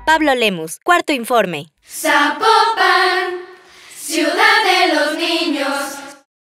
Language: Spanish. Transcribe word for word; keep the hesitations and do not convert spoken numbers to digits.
Pablo Lemus, cuarto informe. Zapopan, ciudad de los niños.